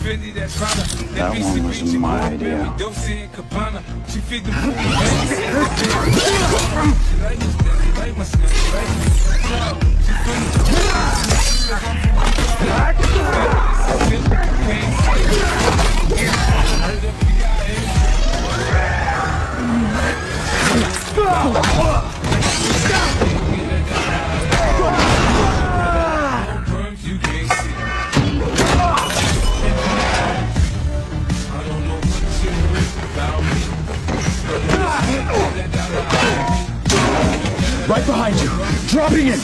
That one was my idea. Right behind you! Dropping in!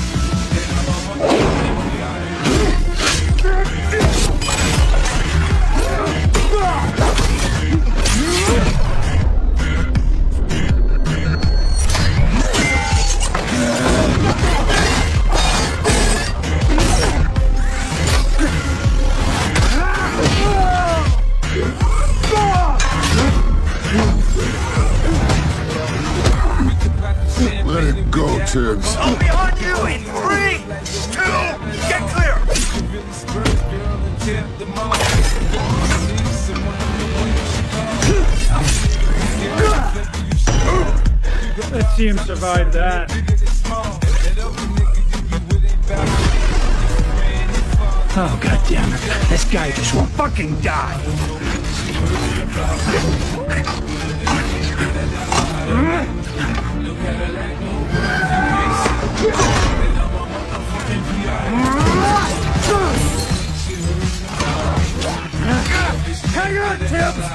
Let it go, Tibbs. I'll be on you in 3, 2, get clear! Let's see him survive that. Oh, God damn it. This guy just won't fucking die. Hang on, Tibbs!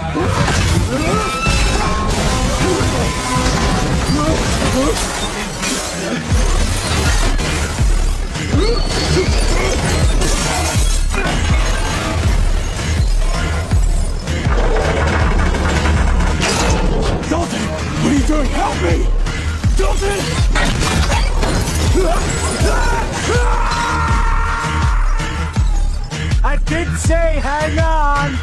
Dalton! What are you doing? Help me! Dalton! I did say hang on!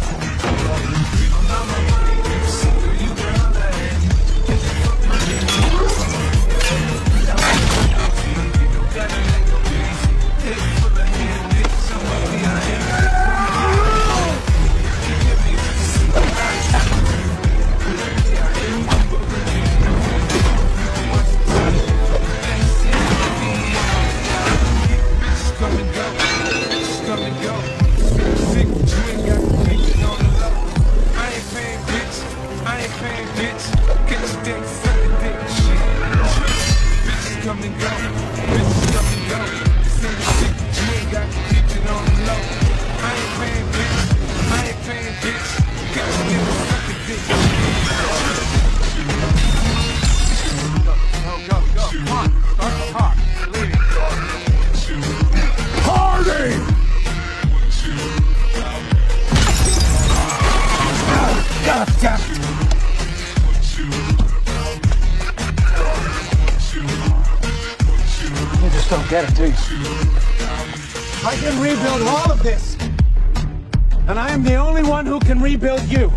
Don't get it, do you? I can rebuild all of this! And I am the only one who can rebuild you!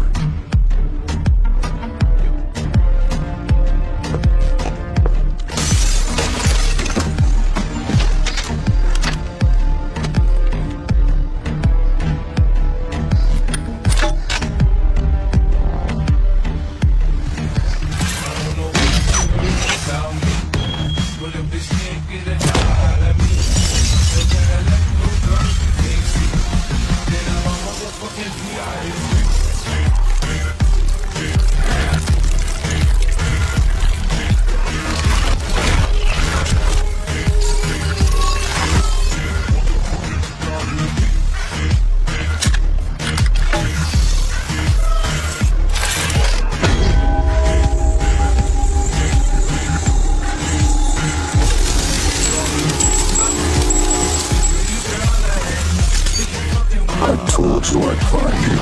told you I'd find you.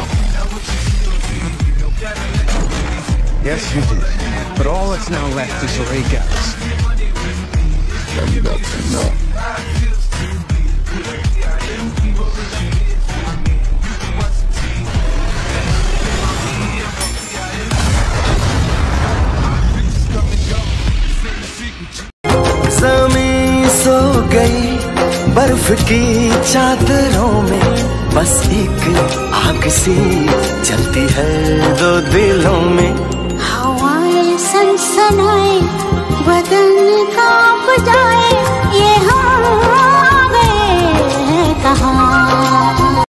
Yes, you did. But all that's now left is Rega's. And that's enough. ज़मीं सो गई बर्फ की चादरों में। बस एक आग सी जलती है दो दिलों में। हवाएं सनसनाए बदन कांप जाए, ये हम आ गए हैं कहाँ।